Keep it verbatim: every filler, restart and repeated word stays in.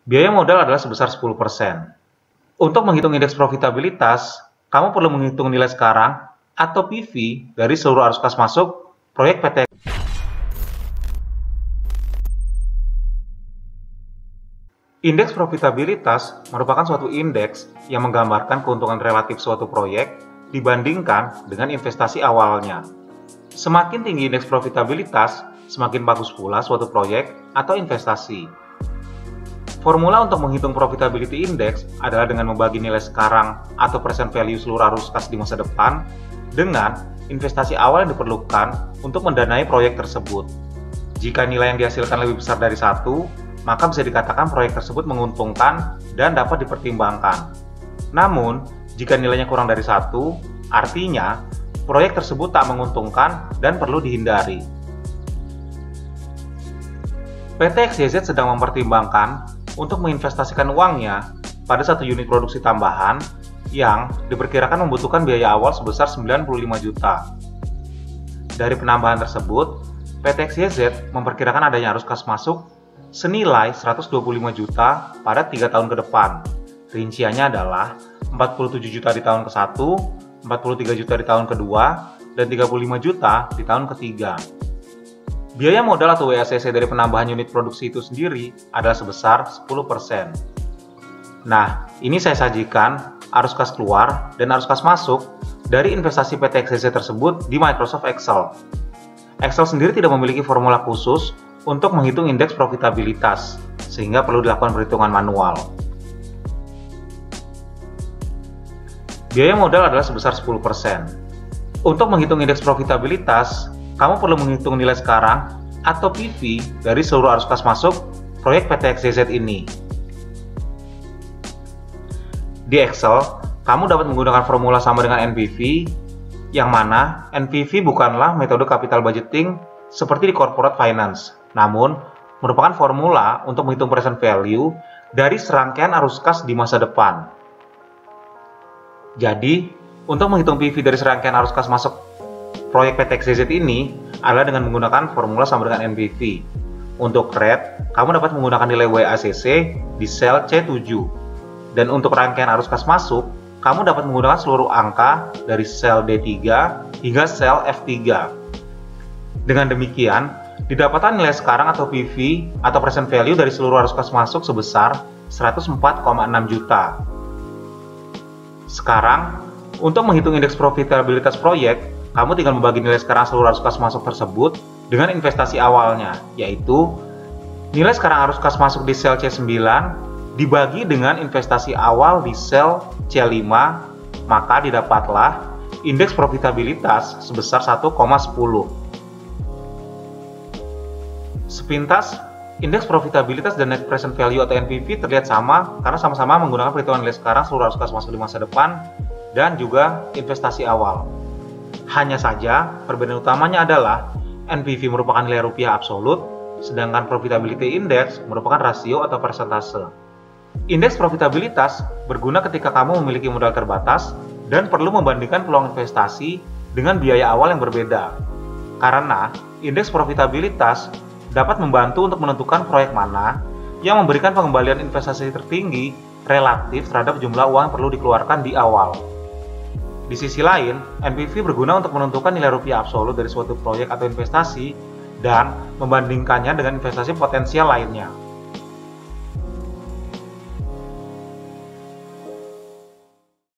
Biaya modal adalah sebesar sepuluh persen. Untuk menghitung indeks profitabilitas, kamu perlu menghitung nilai sekarang atau P V dari seluruh arus kas masuk proyek P T. Indeks profitabilitas merupakan suatu indeks yang menggambarkan keuntungan relatif suatu proyek dibandingkan dengan investasi awalnya. Semakin tinggi indeks profitabilitas, semakin bagus pula suatu proyek atau investasi. Formula untuk menghitung profitability index adalah dengan membagi nilai sekarang atau present value seluruh arus kas di masa depan dengan investasi awal yang diperlukan untuk mendanai proyek tersebut. Jika nilai yang dihasilkan lebih besar dari satu, maka bisa dikatakan proyek tersebut menguntungkan dan dapat dipertimbangkan. Namun, jika nilainya kurang dari satu, artinya proyek tersebut tak menguntungkan dan perlu dihindari. P T X Y Z sedang mempertimbangkan untuk menginvestasikan uangnya pada satu unit produksi tambahan yang diperkirakan membutuhkan biaya awal sebesar sembilan puluh lima juta. Dari penambahan tersebut, P T X Y Z memperkirakan adanya arus kas masuk senilai seratus dua puluh lima juta pada tiga tahun ke depan. Rinciannya adalah empat puluh tujuh juta di tahun ke satu, empat puluh tiga juta di tahun kedua, dan tiga puluh lima juta di tahun ketiga. Biaya modal atau W A C C dari penambahan unit produksi itu sendiri adalah sebesar sepuluh persen. Nah, ini saya sajikan arus kas keluar dan arus kas masuk dari investasi P T X Y Z tersebut di Microsoft Excel. Excel sendiri tidak memiliki formula khusus untuk menghitung indeks profitabilitas, sehingga perlu dilakukan perhitungan manual. Biaya modal adalah sebesar sepuluh persen. Untuk menghitung indeks profitabilitas, kamu perlu menghitung nilai sekarang atau P V dari seluruh arus kas masuk proyek P T X Y Z ini. Di Excel, kamu dapat menggunakan formula sama dengan N P V, yang mana N P V bukanlah metode capital budgeting seperti di corporate finance, namun merupakan formula untuk menghitung present value dari serangkaian arus kas di masa depan. Jadi, untuk menghitung P V dari serangkaian arus kas masuk proyek P T X Y Z ini adalah dengan menggunakan formula sama dengan N P V. Untuk rate, kamu dapat menggunakan nilai W A C C di sel C tujuh. Dan untuk rangkaian arus kas masuk, kamu dapat menggunakan seluruh angka dari sel D tiga hingga sel F tiga. Dengan demikian, didapatkan nilai sekarang atau P V atau present value dari seluruh arus kas masuk sebesar seratus empat koma enam juta. Sekarang, untuk menghitung indeks profitabilitas proyek, kamu tinggal membagi nilai sekarang seluruh arus kas masuk tersebut dengan investasi awalnya, yaitu nilai sekarang arus kas masuk di sel C sembilan dibagi dengan investasi awal di sel C lima, maka didapatlah indeks profitabilitas sebesar satu koma sepuluh. Sepintas, indeks profitabilitas dan net present value atau N P V terlihat sama karena sama-sama menggunakan perhitungan nilai sekarang seluruh arus kas masuk di masa depan dan juga investasi awal. Hanya saja, perbedaan utamanya adalah N P V merupakan nilai rupiah absolut, sedangkan profitability index merupakan rasio atau persentase. Indeks profitabilitas berguna ketika kamu memiliki modal terbatas dan perlu membandingkan peluang investasi dengan biaya awal yang berbeda. Karena indeks profitabilitas dapat membantu untuk menentukan proyek mana yang memberikan pengembalian investasi tertinggi relatif terhadap jumlah uang yang perlu dikeluarkan di awal. Di sisi lain, N P V berguna untuk menentukan nilai rupiah absolut dari suatu proyek atau investasi dan membandingkannya dengan investasi potensial lainnya.